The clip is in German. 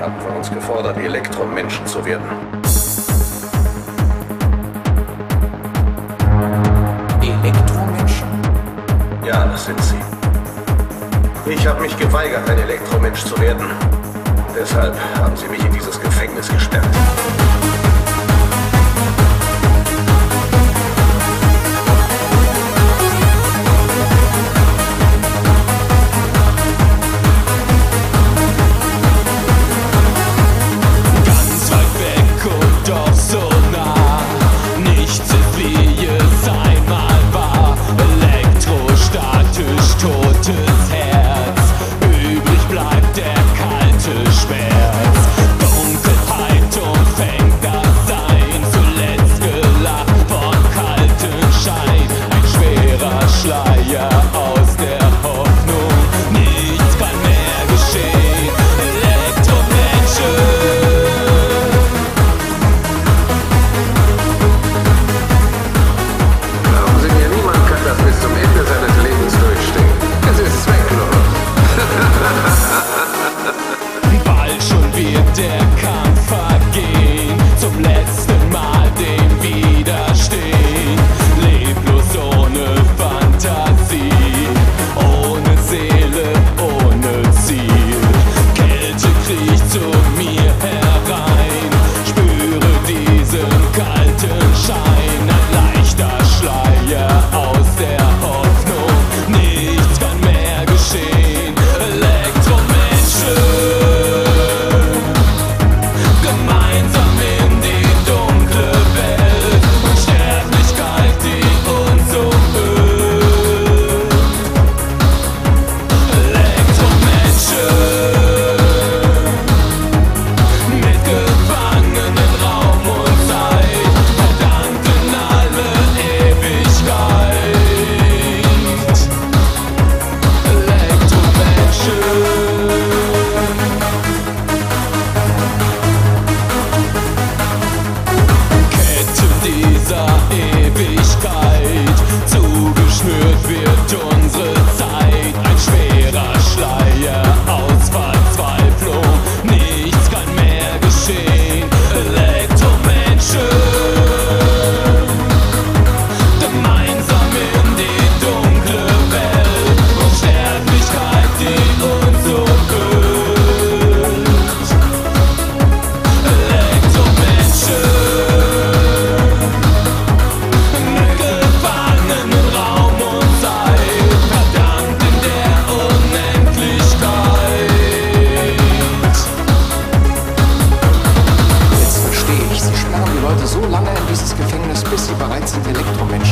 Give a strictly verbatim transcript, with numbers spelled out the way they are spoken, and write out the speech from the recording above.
haben von uns gefordert, Elektromenschen zu werden. Elektromenschen? Ja, das sind sie. Ich habe mich geweigert, ein Elektromensch zu werden. Deshalb haben sie mich in dieses Gefängnis gesperrt. Totes Herz, übrig bleibt der kalte Schmerz. Dunkelheit umfängt das Sein, zuletzt gelacht von kaltem Schein. Ein schwerer Schleier aus der Hoffnung, nichts kann mehr geschehen. Elektromenschen. Glauben Sie mir, niemand kann das bis zum Ende seines Lebens durchstehen. Es ist zwecklos. Bald schon wird der Kampf vergehen, zum letzten Mal dem widerstehen. Leblos ohne Fantasie, ohne Seele, ohne Ziel. Kälte kriecht zu mir herein, spüre diesen kalten Schein. Ein leichter Schleier aus der Hoffnung, nichts kann mehr geschehen. Elektromenschen, gemeinsam in die dunkle Welt. Unsterblichkeit, die uns umhüllt. Elektromenschen, mitgefangen in Raum und Zeit, verdammt in alle Ewigkeit. Elektromenschen. Kette dieser Ewigkeit, zugeschnürt wird unsere Zeit. Ein schwerer Schleier aus Verzweiflung, nichts kann mehr geschehen. Elektromenschen, gemeinsam in die dunkle Welt. Unsterblichkeit, die uns umhüllt. Elektromenschen, mitgefangen in Raum und Zeit, verdammt in der Unendlichkeit. Jetzt verstehe ich. Sie sperren die Leute so lange in dieses Gefängnis, bis sie bereit sind, Elektromenschen